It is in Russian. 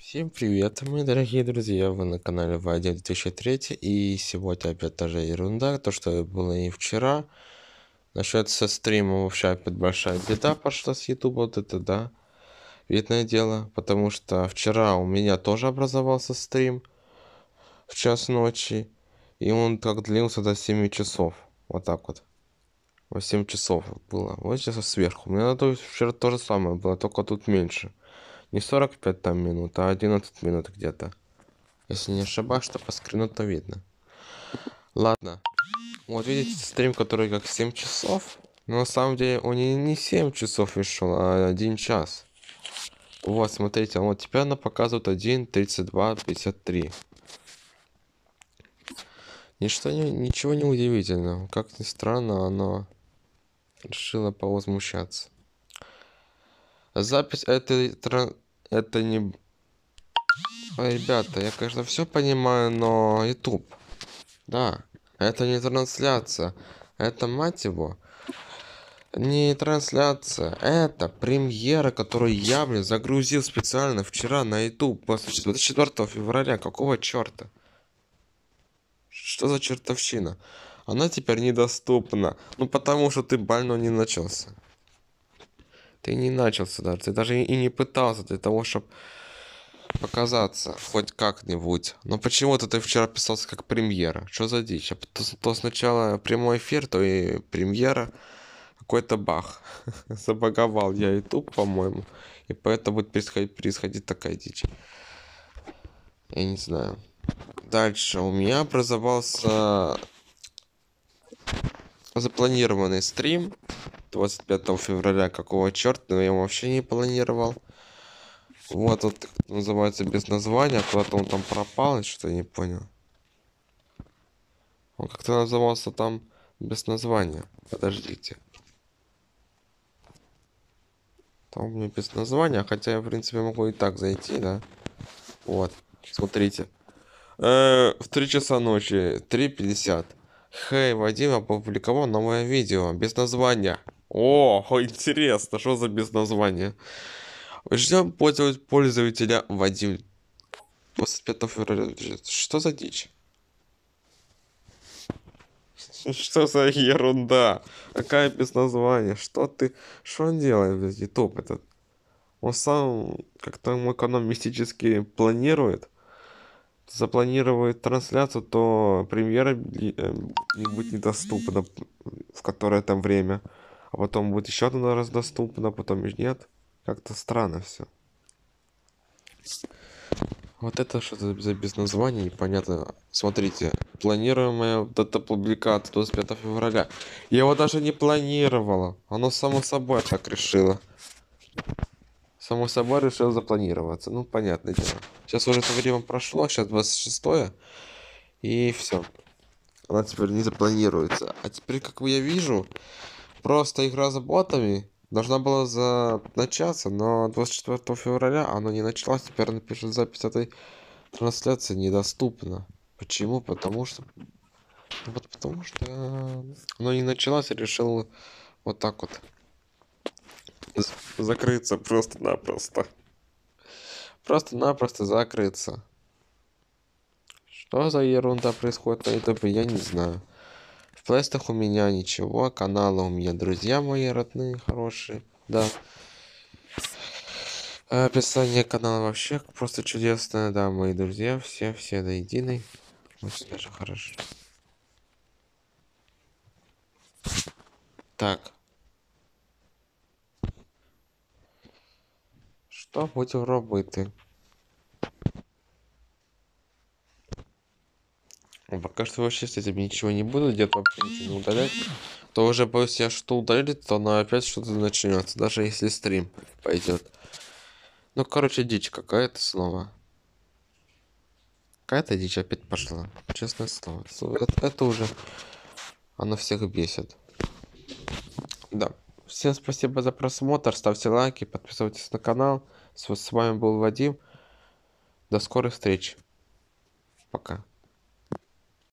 Всем привет, мои дорогие друзья, вы на канале Вадим 2003, и сегодня опять та же ерунда, то что было и вчера. Насчет со стрима вообще опять большая беда пошла с YouTube, вот это да, видное дело, потому что вчера у меня тоже образовался стрим в час ночи, и он как длился до 7 часов, вот так вот. 8 часов было, вот сейчас сверху. У меня вчера то же самое было, только тут меньше. Не 45 там минут, а 11 минут где-то. Если не ошибаюсь, что по скрину то видно. Ладно. Вот видите, стрим, который как 7 часов. Но на самом деле он не 7 часов и шел, а 1 час. Вот, смотрите, вот теперь она показывает 1:32:53. Ничего не удивительного. Как ни странно, оно решило повозмущаться. Запись это не... Ой, ребята, я, конечно, все понимаю, но YouTube. Да, это не трансляция. Это, мать его, не трансляция. Это премьера, которую я, блин, загрузил специально вчера на YouTube после 24 февраля. Какого черта? Что за чертовщина? Она теперь недоступна. Ну, потому что ты больно не начался. Ты не начался даже. Ты даже и не пытался для того, чтобы показаться хоть как-нибудь. Но почему-то ты вчера писался как премьера. Что за дичь? А то сначала прямой эфир, то и премьера. Какой-то баг. Забаговал я YouTube, по-моему. И поэтому будет происходить такая дичь. Я не знаю. Дальше. У меня образовался запланированный стрим 25 февраля. Какого черта? Я его вообще не планировал. Вот называется без названия. Куда-то он там пропал, что-то я не понял. Он как-то назывался там без названия. Подождите. Там у меня без названия, хотя я, в принципе, могу и так зайти, да? Вот, смотрите. В 3 часа ночи, 3:50. Хей, Вадим опубликовал новое видео без названия. О, интересно, что за без названия? Ждем пользователя Вадим. 25 февраля. Что за дичь? Что за ерунда? Какая без названия? Что он делает, блядь, YouTube этот? Он сам как-то экономистически планирует. Запланирует трансляцию, то премьера не будет недоступна в которое там время. А потом будет еще одна раз доступна, потом и нет. Как-то странно все. Вот это что-то за без названия, непонятно. Смотрите, планируемая дата публикации 25 февраля. Я его даже не планировала. Оно само собой так решило. Само собой решил запланироваться. Ну, понятное дело. Сейчас уже это время прошло, сейчас 26-е. И все. Она теперь не запланируется. А теперь, как я вижу, просто игра за ботами должна была начаться, но 24 февраля она не началась. Теперь она пишет, запись этой трансляции недоступна. Почему? Потому что... Вот потому что она не началась и решил вот так вот закрыться просто-напросто. Просто-напросто закрыться. Что за ерунда происходит на ютубе, я не знаю. В плейстах у меня ничего, каналы у меня друзья мои родные, хорошие, да. Описание канала вообще просто чудесное, да, мои друзья, все до единой. Очень даже хорошо. Так. Что будем робити? Пока что вообще с этим ничего не буду делать, вообще ничего не удалять. То уже боюсь, я что удалить, то она опять что-то начнется, даже если стрим пойдет. Ну, короче, дичь какая-то снова. Какая-то дичь опять пошла. Честное слово. Это уже... Оно всех бесит. Да. Всем спасибо за просмотр. Ставьте лайки, подписывайтесь на канал. С вами был Вадим. До скорых встреч. Пока.